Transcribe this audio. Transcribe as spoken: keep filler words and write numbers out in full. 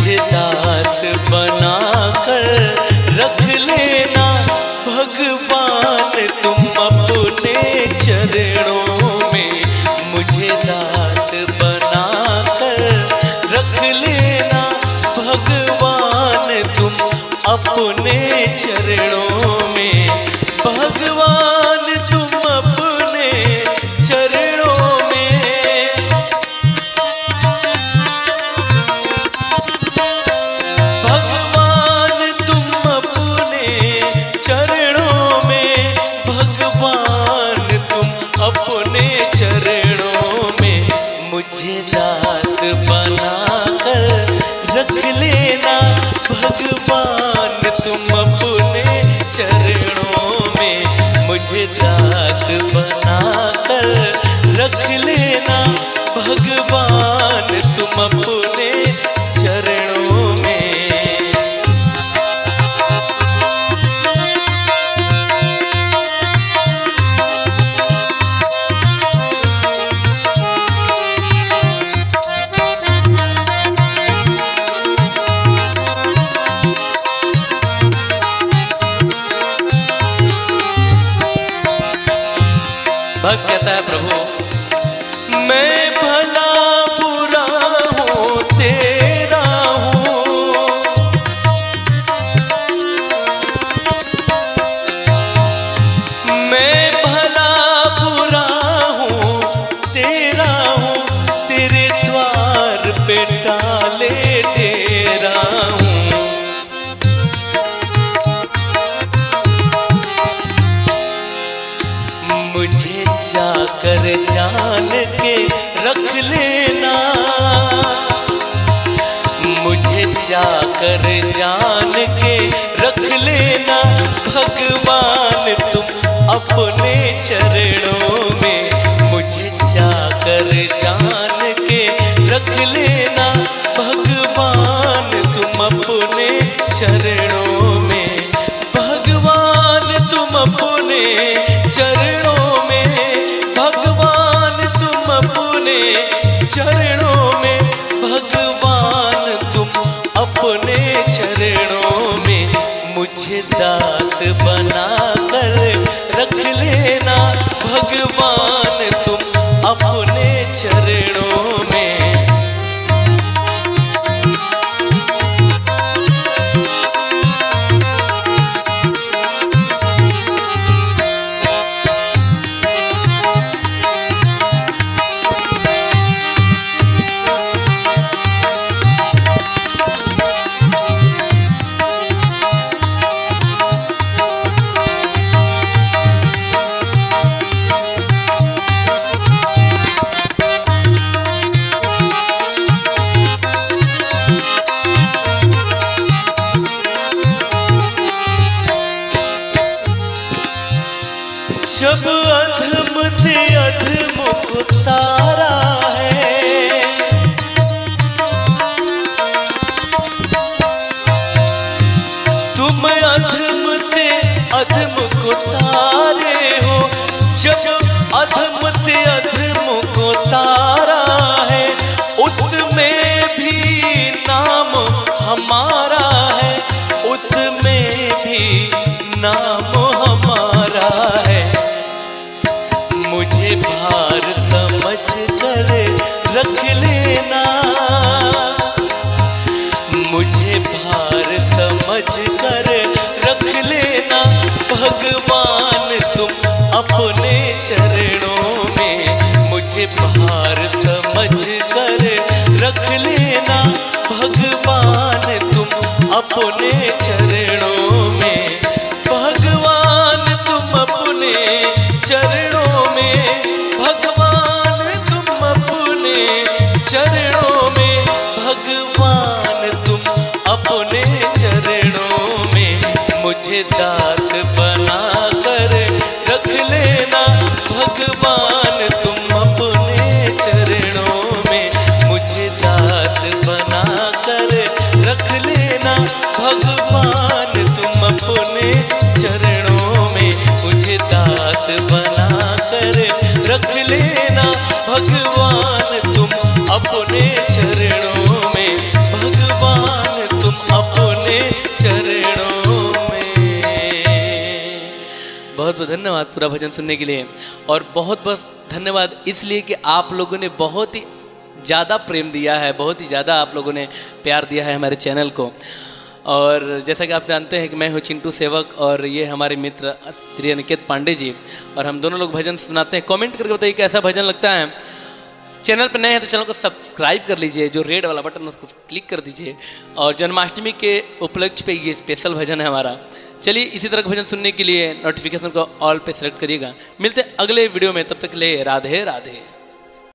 मुझे दास बनाकर रख लेना भगवान तुम अपने चरणों में। मुझे दास बनाकर रख लेना भगवान तुम अपने चरणों में। भगवान तुम अपने चरणों में। भगवान तुम अपने चरणों में। भगवान तुम अपने चरणों में। मुझे दास बनाकर रख लेना भगवान तुम अपने चरणों में। मुझे दास बनाकर रख लेना भगवान तुम अपने चरणों में। भक्त कहता है, प्रभु मैं भला बुरा हूँ तेरा हूँ। मैं भला बुरा हूँ तेरा हूँ। तेरे द्वार पे डाले डेरा हूँ। मुझे जाकर जान के रख लेना। मुझे जाकर जान के रख लेना भगवान तुम अपने चरणों में। मुझे जाकर जान के रख लेना भगवान तुम अपने चरणों में। भगवान तुम अपने चरणों में। भगवान तुम अपने चरणों में। भगवान तुम अपने चरणों में। मुझे दास बनाकर रख लेना भगवान तुम अपने चरणों में। जब अधम से अधम को तारा है। तुम अधम से अधम को तारे हो। जब अधम से अधम को तारा है उसमें भी नाम हमारा है। उसमें भी नाम हमारा है। मुझे भार समझ कर रख लेना। मुझे भार समझ कर रख लेना भगवान तुम अपने चरणों में। मुझे भार समझ कर रख लेना भगवान तुम अपने चरणों में। भगवान तुम अपने चरणों में। भगवान तुम अपने चरणों में। भगवान तुम अपने चरणों में। मुझे दास बनाकर रख लेना भगवान तुम अपने चरणों में। मुझे दास बनाकर रख लेना भगवान तुम अपने चरणों में। मुझे दास बनाकर रख लेना भगवान तुम अपने चरणों में। भगवान बहुत बहुत धन्यवाद पूरा भजन सुनने के लिए। और बहुत बहुत धन्यवाद इसलिए कि आप लोगों ने बहुत ही ज़्यादा प्रेम दिया है, बहुत ही ज़्यादा आप लोगों ने प्यार दिया है हमारे चैनल को। और जैसा कि आप जानते हैं कि मैं हूँ चिंटू सेवक और ये हमारे मित्र श्री अनिकेत पांडे जी, और हम दोनों लोग भजन सुनाते हैं। कमेंट करके बताइए कैसा भजन लगता है। चैनल पर नए हैं तो चैनल को सब्सक्राइब कर लीजिए, जो रेड वाला बटन उसको क्लिक कर दीजिए। और जन्माष्टमी के उपलक्ष्य पे ये स्पेशल भजन है हमारा। चलिए इसी तरह का भजन सुनने के लिए नोटिफिकेशन को ऑल पे सेलेक्ट करिएगा। मिलते हैं अगले वीडियो में, तब तक के लिए राधे राधे।